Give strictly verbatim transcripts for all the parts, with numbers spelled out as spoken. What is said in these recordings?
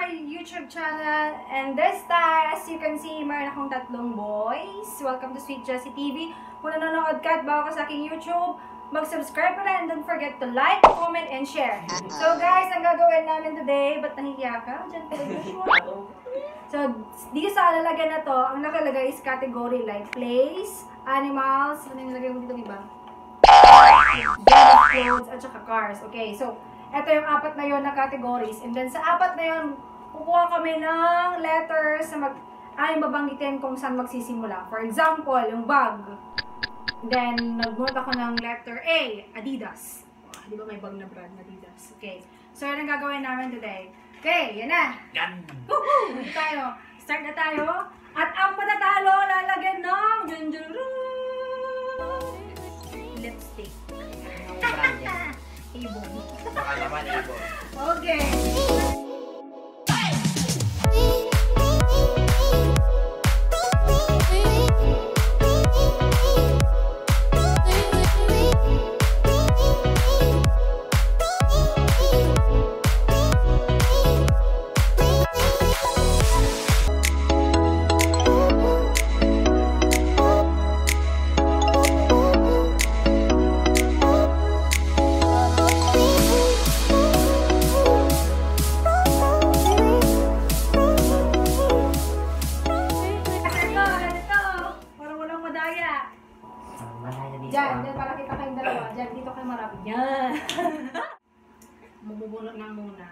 YouTube channel. And this time, as you can see, mayroon akong tatlong boys. Welcome to Sweet Jessie T V. Kung nanonood ka at bago ka sa aking YouTube, mag-subscribe ka na and don't forget to like, comment, and share. So guys, ang gagawin namin today, ba't nahihiya ka? Diyan pala Joshua. So, dito sa lalagyan na to, ang nakalagay is category like place, animals, ano yung nilagay mo dito, iba? Clothes, at saka cars. Okay, so, ito yung apat na yon na categories. And then, sa apat na yon, kukuha kami ng letters na mag, ay babanggitin kung saan magsisimula. For example, yung bag. Then, nagbuhat ako ng letter A, Adidas. Oh, di ba may bag na brand, Adidas? Okay, so yan ang gagawin namin today. Okay, yan na. Yan. Woohoo! Dito tayo. Start na tayo. At ang patatalo, lalagyan ng lipstick. Ibon. Baka naman ibon. Okay. Diyan, diyan para kita kayong dalawa. Diyan, dito kayo marami. Yan. Mabubulot na muna.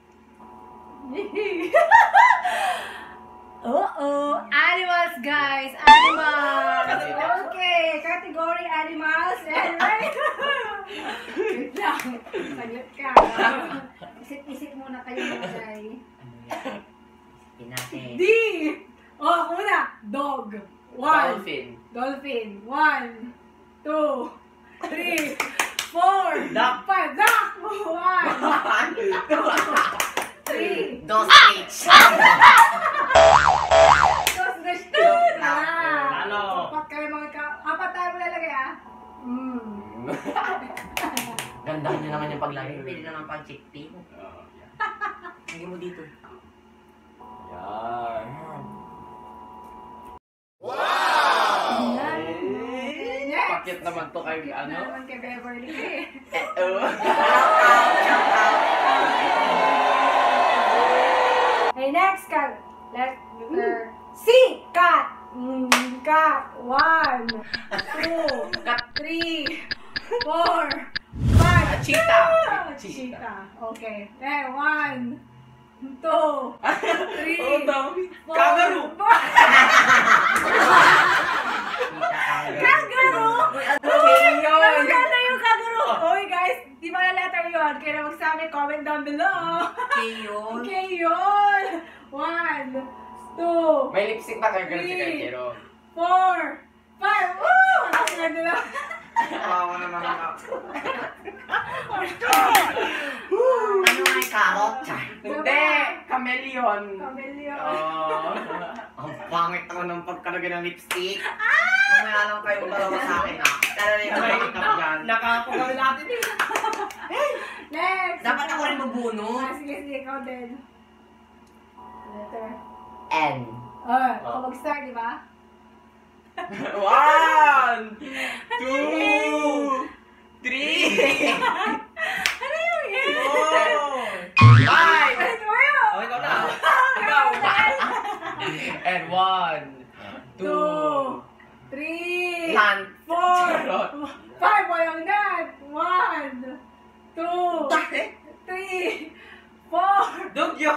Uh-oh! Animals, guys! Animals! Okay, category animals. And right? Wait lang. Saglit ka. Isip-isip muna kayo mga guys. Isipin natin. D! Oh, ako muna. Dog. One. Dolphin. Dolphin. One. Two, three, four, Duck. five, duck! One, two, three, Dos H. dos, tres, two! Ah! Ano? Apat kayo mga ka... Apat tayo mo lalagay ah? Mm. Gandahan nyo naman yung paglagay. Pwede naman pang chickpea. Hindi mo dito. Yan. Wow! Pakit naman to kay ano? Pakit naman kay Beverly. Okay, next cat. Letter C. Cat. Mm, cat. One, two, three, four, five. Cheetah. Cheetah. Okay. Then, one, two, three, four. Kangaroo. Kangaroo! Okay, yun! Maganda yung kangaroo! Oy guys, di ba na letter yun? Kaya na magsabi, comment down below. Okay yun. Okay yun! One, two, May lipstick pa kayo ganun si three, Kaitero. four, five. Woo! Ang ganda na. Kawawa naman ako. Ano nga yung carrot? Hindi! Chameleon. Chameleon. Oh, ang pangit naman ng pagkalagay ng lipstick. Mamaya lang kayong dalawa sa akin ah. Tala rin naman yung makeup dyan. Nakakagawin natin eh. Next! Dapat ako rin mabunod. Ah, sige, sige, ikaw din. Letter. N. Oh, ako mag-start, di ba? One! Two! Three! Ano yung yan? Four! Five! Ano yun? Oh, ikaw na. Ikaw. And one, two, three, Plant. four, Charot. five. Walang that. One, two, three, four. Dog yun.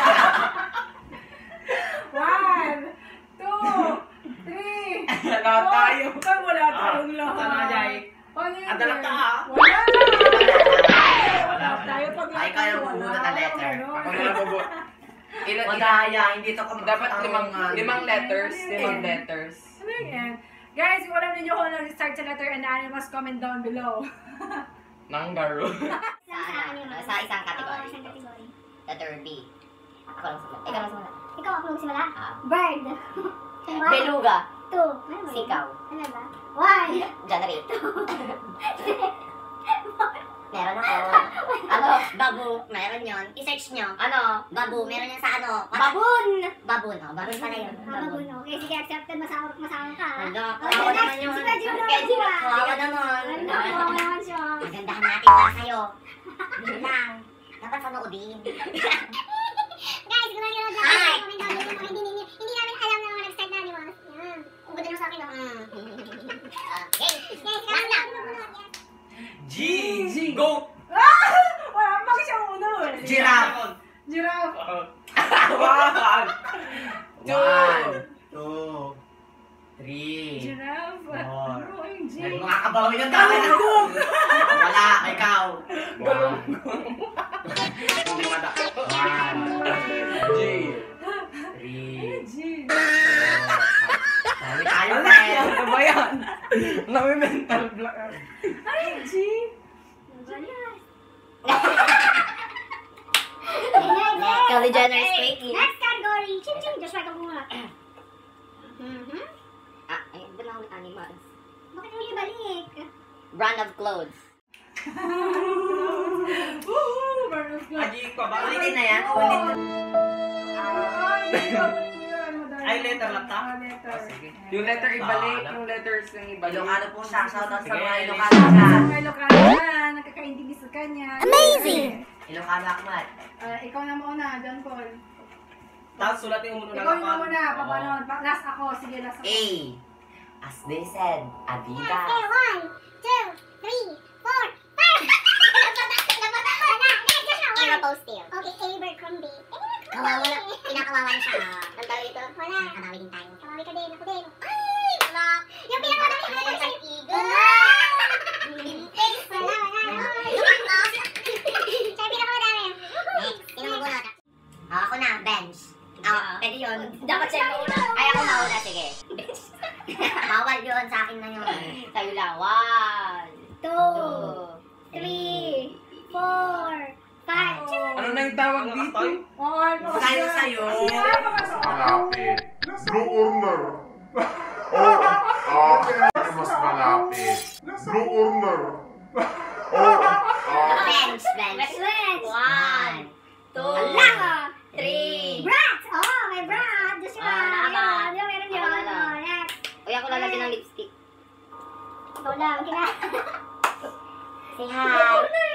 One, two, three, Wala four. tayo. Ay, wala tayong lahat. Sana, Jai. Ano yun? Adala ka, ha? Wala na. Wala tayo pag Ay, kaya bubunod na letter. Ako na lang bubunod. Ilan, Madaya, hindi to kami. Dapat limang, limang letters. Limang letters. Ano yan? Guys, kung alam ninyo kung nag-start sa letter and animals, comment down below. Nangaroo. Sa, ano, sa isang category. Isang category. Letter B. Ako lang simula. Ikaw lang simula. Ikaw ako magsimula? Ah. Bird. Beluga. Two. Sikaw. Ano ba? One. January. Meron ako. Ano? Babu. Meron yun. I-search nyo. Ano? Babu. Meron yan sa ano? Babun! Babun. Oh, babun pala yun. Babun. Okay, sige, accepted. Masama, masama ka. Ano? Okay, Ako next. naman yun. Si Pedro naman Pedro. siya. Ako naman. Ano? Ako naman siya. Magandahan natin para sa'yo. Yun lang. Dapat panoodin. Guys, kung ano yung Hi! hindi, hindi, hindi namin alam na mga nag-start na, di ba? Yan. Ang ganda mo sa akin, oh. Okay. Guys, kaya na. G! G! Go! Wala, bakit siya uno eh? Giraffe! Giraffe. One! Two. One! Two! Three! Giraffe. Four. Ano yung G? Makakabawi ng dami na ko! Wala! Ikaw! One! Hindi mata. One! G! Three! G. Dami tayo, friend! Ano ba yan? Nami-mental block. Ano yung G? Kylie Jenner is fake. Next category. Ching ching. Just write ako muna. Mhm. Ah, ayun ba lang animals? Bakit mo ibalik? Brand of clothes. Woohoo! Burn of blood. Aji ko ba? Ulitin na yan. Ulit na. Ay, letter lang ta? Ah, letter. Yung letter ibalik, yung letters yung ibalik. Ilocano po siya. Shoutout sa Sige. mga Ilocano Sa dyan. mga Ilocano yan, nakakaintindi sa kanya. Amazing! Ilocano Akmat. Ah, ikaw na muna, John Paul. Tapos sulatin mo muna Ikaw na muna, paano? Pa- Last ako, sige, last ako. A. As they said, Adidas. Okay, one, two, three, four, five. Napata ko na. Next, just now. Aeropostale. Okay, Abercrombie. Kawawa na. Pinakawawa na siya. Ang tawag ito? Wala. Nakakawi din tayo. Kawawi ka din. Ako din. Ay, wala. Yung pinakamadami ko na sa'yo. Eagle. Thanks. Wala, wala. Siya yung pinakamadami. Next. Sino magbunot? Ah, ako na. Bench. Ah, pwede yun. Dapat siya mauna. Ay, ako mauna. Sige. Bawal yun. Sa akin na yun. Sa'yo lang. One. Two, three, four, five. Ano na yung tawag dito? Oh, ano ba Sa'yo, siya? sa'yo. Siya, pakasok. Malapit. Blue corner. Oh, ah, ano mas malapit? Blue corner. Oh, ah, Bench. Bench. Bench. One. Two. Ala! Three. Brat! Oh, may brat! Diyos yung Ah, mga nakaba. yun. Di ba meron yun? Ako na lang. Oh, next. Uy, ako lalagyan ng lipstick. Ikaw lang. Kina. Say hi.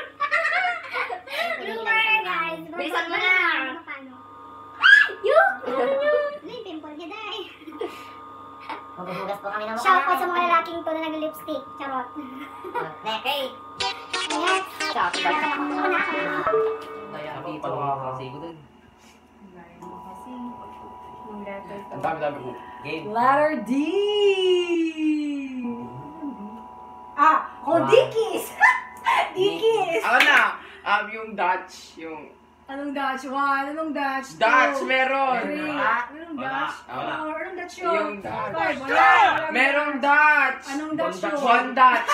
Bloomer, guys. Bilisan mo na. Paano? Yun! Ano yung pimple niya, day? Maghuhugas po kami ng mukha. Shout out sa mga lalaking to na nag-lipstick. Charot. Next. Hey. Next. Shout out. Ako na ako. Kaya dito. Kasi ko dun. Kasi, yung letter to. Ang dami-dami ko. Game. Letter D! Ah! Oh, Wow. Dickies! Dickies! Ako na. Um, yung Dutch, yung... Anong Dutch? One, anong Dutch? Dutch, Two, meron. three. Wala. Anong Wala. Dutch? Wala. Oh, anong Dutch yun? Yung Dutch. Five, wala. Wala. Merong Dutch. Anong Dutch yun? One Dutch.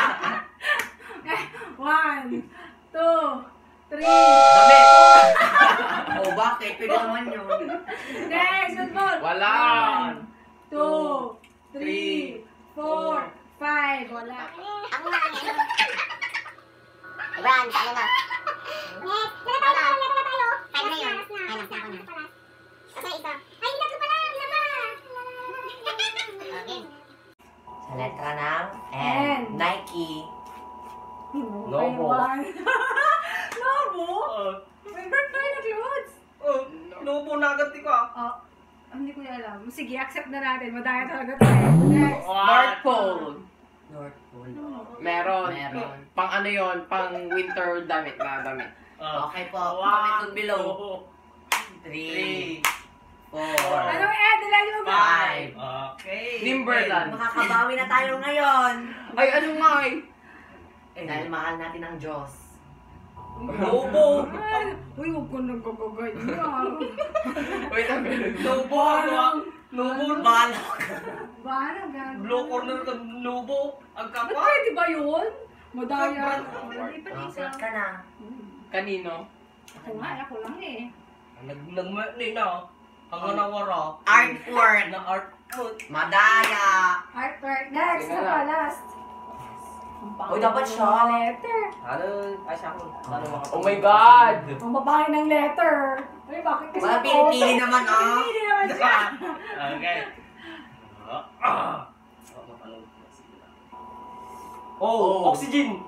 One, two, three. Dami! Oh, bakit? Pwede naman yun. Next, football. Wala. One, two, three, four, five. Wala. Ako na. Brand, ano na? Next. Wala tayo, wala na tayo. Five na yun. Last na, Ay, last last na ako na. na. Sa isa. Ay, hindi tatlo pala. Isa pa. Okay. Sa letra ng N. N. Nike. Lobo. Lobo? May bird tayo na clothes. Oh, lubo na agad ko ah. Oh, hindi ko yan alam. Sige, accept na natin. Madaya talaga tayo. Next. North Pole. North Pole. Meron. Meron. Pang ano yon, pang winter damit na damit. Okay po. Comment down below. Three. Four. Anong Ed? Dali mo ba? Five. Okay. Timberland. Makakabawi na tayo ngayon. Ay, ano nga eh? Dahil mahal natin ang Diyos. Lobo. Ay, uy, huwag ko nang gagaganyan. Wait, ang meron. Lubo ano? Lubo. Balak. Bahala, gano'n. Blue corner ka lubo. Ang Ba't kapal. pwede ba yun? Madaya. Sobrang. Hindi pa Ah, dito. sulat ka na. Kanino? Ako nga, ako lang eh. Nagmali na. Ang nawara. Artwork. Na artwork. Madaya. Artwork. Next, Sige na na. pa, last. Uy, dapat siya. Letter. Ano? Ay, siya ako. Ano makapag- Oh my God! Ang babae ng letter. Uy, bakit kasi Wala, ako? pinipili naman, ah. Pinipili naman siya. Okay. Oh, oxygen!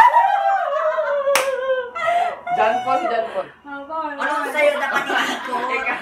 John Paul, si John Paul. Ang babae. Ano sa'yo dapat hindi ko?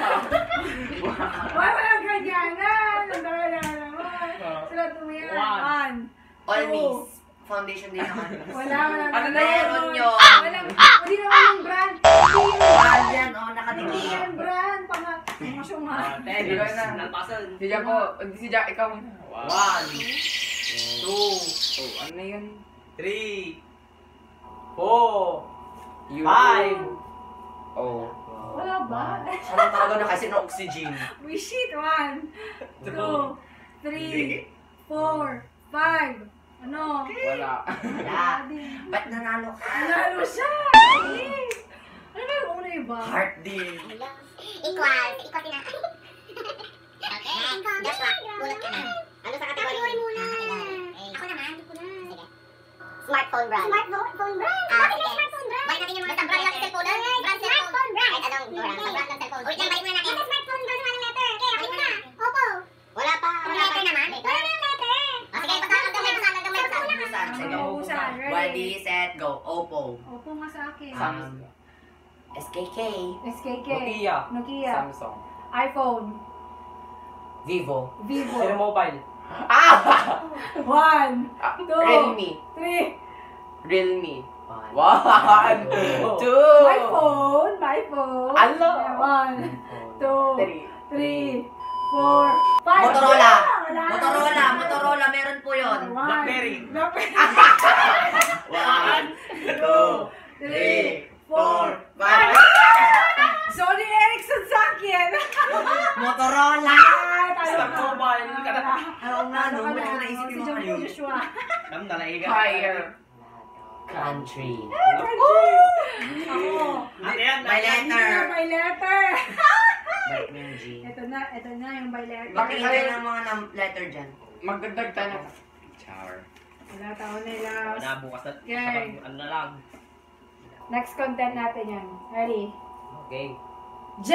Wala walang ganyanan. Ang dami na naman. Sila tumiyan. One. One. All Two. miss. Foundation din naman. Wala, wala. Ano na Meron yun. Walang, hindi naman yung brand. Hindi yung Brand yan, oh, Hindi nakadikit. yan brand. Pang, mga syunga. Hindi ko na. Nalpasan. Si Jack po, hindi si Jack, ikaw muna. One. Two. Oh, ano na yun? Three. Four. You. Five. Oh. Wala ba? Siya lang talaga na kasi ng oxygen. We shit. One, two, three, four, five. Ano? Wala. Wala. Ba't nanalo ka? Nanalo siya! Bilis! Ano ba yung una iba? Heart din. Equal. Equal na. Okay. Joshua, bunot ka na. Ano sa kategory mo? Ako naman. Ako na. Sige. Smartphone brand. Smartphone brand? Ah, sige. Smartphone brand. Balik natin yung mga brand ng cellphone. Brand cellphone. Kahit anong brand. Sa brand ng cellphone. Wait lang, balik muna natin. Ito smartphone brand naman ng letter. Okay, balik muna. Oppo. Wala pa. Ang letter naman? Wala na letter. Ah, sige, basta lang gamay. Basta lang gamay. Basta lang Busan. Sige. Busan. Ready, set, go. Oppo. Opo nga sa akin. Um, S K K. S K K. Nokia. Nokia. Samsung. iPhone. Vivo. Vivo. Mobile. Ah! One, Ah, two, Realme. three. Realme. One. One. Two. My phone. My phone. Alo. One, two, Three. three, four, five. Motorola. Wala. Motorola. Motorola. Meron po yun. One. Blackberry. Blackberry. One, two, three, four, five. Sony Ericsson sa akin. Motorola. Ah, tayo Sa na. mobile. Oo nga, no. Ano ka Ba't ko na? naisip Si yung John mga yun? Joshua. Alam na, naiga. Fire. Country. Ako. Ate yan, Hindi by letter. na by letter. By ng G. Ito na, ito na yung by letter. Bakit kayo ng mga nam- letter dyan? Magdagdag tayo na. Char. Wala tao nila. Nabukas na. Okay. Ano na lang. Next content natin yan. Ready? Okay. J.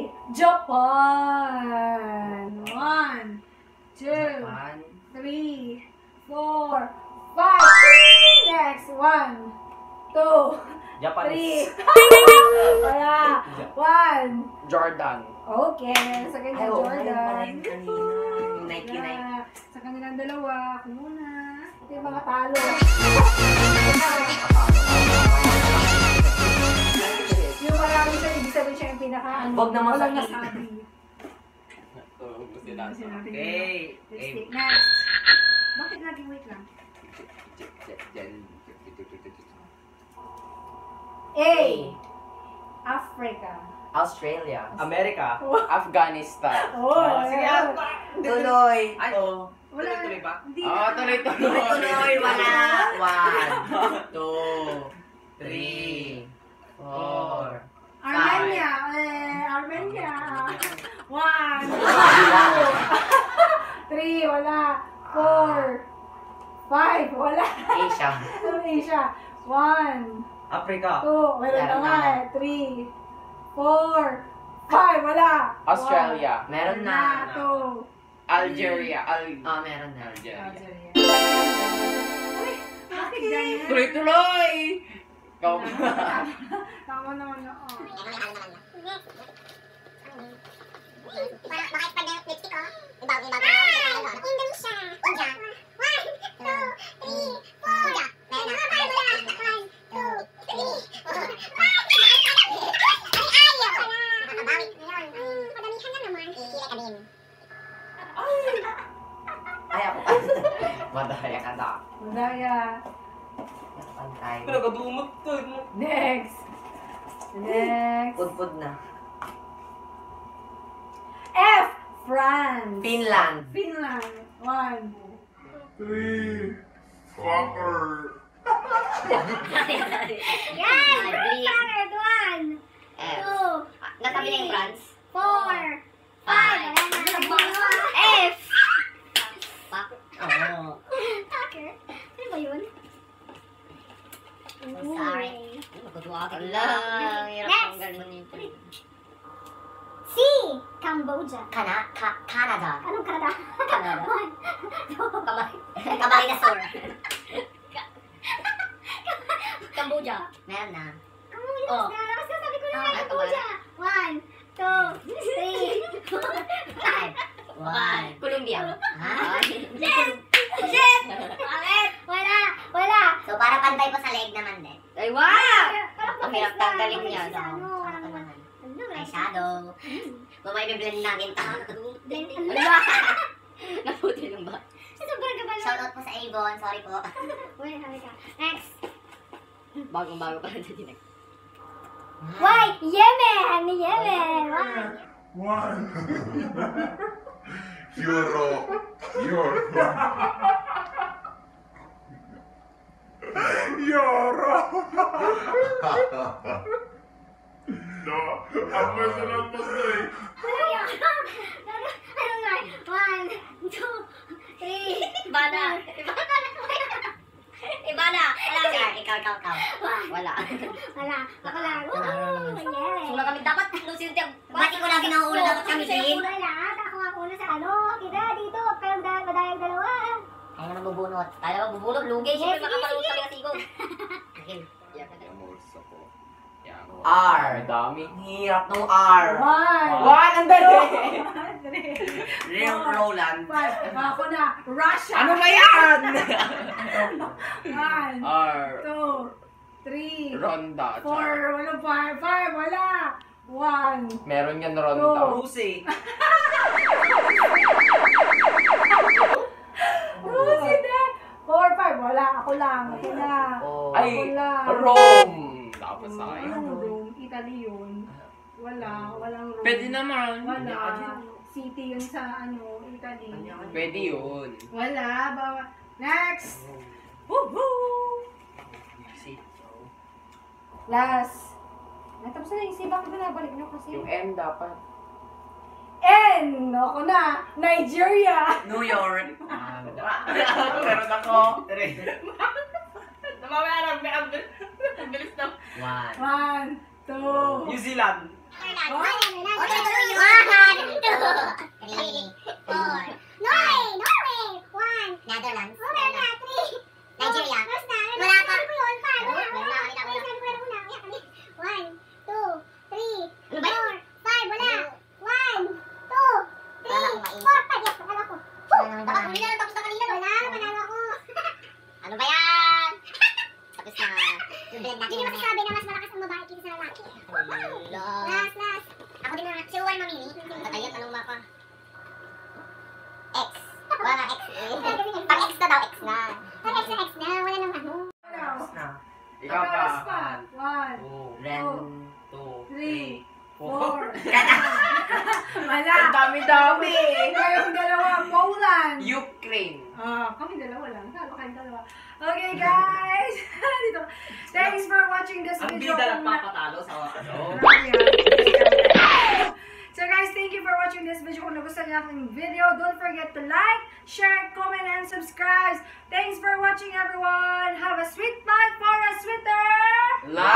Japan. One, two, Japan. three, four, five. Next. One, two, three. Wala. One. Jordan. Okay. Sa kanya, Ay, oo, ayun pala Jordan. yung kanina. Yung Nike, Nike. Wala. Sa kanilang dalawa. Ako muna. Ito yung mga talo. Yung marami siya, ibig sabihin siya yung pinaka, ano, Wag na walang masakit. nasabi. Ayusin natin yun. Okay. Lipstick. Next. Bakit laging wait lang? A. Africa. Australia. America. Afghanistan. Oh, sige, ayun. Tuloy. Ay, oh. Wala. Tuloy-tuloy ba? Hindi Ah, na. tuloy-tuloy. Tuloy, wala. One, two, three, four. Armenia. Eh, Armenia. One. Wala. Two. Three. Wala. Four. Five. Wala. Asia. Asia. One. Africa. Two. Meron Meron na nga na. eh. Three. Four. Five. Wala. Australia. Meron One. na. Two. Algeria. Al Ah, meron na. Algeria. Algeria. Ay, bakit ganyan? Tuloy-tuloy! Ikaw. Tama naman na. Oh. Baka pa ng lipstick, oh. Ibaw, ibaw, ibaw. Indonesia. India. One, two, three, four. Meron na. One, two, three, four. Ay, ayaw. Nakabawit. Meron. Padamihan na naman. Ikila ka din. Ay, ako. Madaya ka na. Madaya. Pantay. Pinakadumot to. Next. Next. Pud-pud na. F. France. Finland. Finland. One. Three. Fucker. Yan! Third one. F. Two. Natabi na yung France. Four. Five. F! Bakit? Oo. Okay. Ano ba yun? Sorry. Ala, ang hirap Next. ng ganun nito. C. Cambodia. Kana, ka, Canada. Anong Canada? Canada. One, two, Kamay. Kamay na sore. Cambodia. Meron na. Cambodia. Oh. Tapos na, sabi ko na Ah, nga, Cambodia. One, two, three, four, Five. One. Colombia. Ha? Shit! Bakit? Wala, wala. So, para pantay po sa leg naman din. Ay, wow! Ang hirap tanggalin niya. So, Ano, ano ano, naman? ano, Ay, shadow. Mamaya i-blend natin ito. Blend, Ano ba? Naputi lang ba? Sobrang gabalo. Shoutout po sa Avon. Sorry po. Wait, sabi ka. Next. Bagong-bago pa rin din. Why? Yemen! Yemen! Why? One. Euro. Euro. Euro. No, ang personal po sa'yo. Ano yan? Ano ano nga? One, two, three, Ibana. Ibana. Wala ka. Ikaw, ikaw, ikaw. Wala. wala. Ako lang. Woo! Yemen! Wala kami dapat. Lusin tiyak. Bakit ko lagi nauuna dapat kami din? Una lahat. Ako ang una sa ano. Kita dito. Pero dahil madayang dalawa. Ayaw na bubunot. Tayo na bubunot. Lugay. Siyempre makapalunod talaga sigo. Amorso ko. Yan. R. Dami. Hirap nung R. One. One, ang dali! Three. Real Roland. Five. Ako na. Russia. Ano ba yan? One. R. Two. Three. Ronda. Four. Wala. Five. Five. Wala. One. Meron yan Two. ronda. Lucy. Lucy din. Four. Five. Wala. Ako lang. Ako na. Oh. Ay, Ako lang. Rome. Tapos sa akin. Anong Rome? Italy yun. Wala. Walang Rome. Pwede naman. Wala. City yun sa ano, Italy. Pwede yun. Wala. Bawa. Next. Woohoo! Last. Natapos na yung C. Bakit binabalik nyo kasi? Yung M dapat. N! Ako na. Nigeria. New York. Ah, meron ako. Three. Namamaya na. Ang bilis na. One. One. Two. New Zealand. Oh. One, two, three, four. Norway! Norway! One. Netherlands. Oh, meron na. Three. Nigeria. Tapos na. Wala pa. Sabi ko yun. Five. Wala. Wala, Wala. wala, wala. Sabi ko yun una. Ayan, kami. One, two, three, Ano ba yun? four, five. Wala. One, two, Wala three, akong maisip. four, five. Yes, wala ko. Wala nang Dapat bahay. huli na. Tapos na kanina. Wala. Panalo ako. Ano ba yan? Tapos na. I-blend natin Hindi mamaya. masasabi na mas malakas ang babae kaysa sa lalaki. Hello. Last, last. Ako din na. Si Juan mamili. Batayan, anong mapa? X. Wala X eh. Pag X na daw, X na. Pag X na X na. Wala nang ano. Tapos na. Ikaw pa. Last pa. One. Two. Ren. Two. Three. Four. Four. Ang Wala. dami-dami. Kayong dalawa. Poland. Ukraine. Ah, kami dalawa lang. Talo kayong dalawa. Okay, guys. Dito. Thanks for watching this Ang video. bida lang Kung na- papatalo sa ano. So guys, thank you for watching this video. Kung nagustuhan niyo ang video, don't forget to like, share, comment, and subscribe. Thanks for watching, everyone. Have a sweet month for a sweeter Life!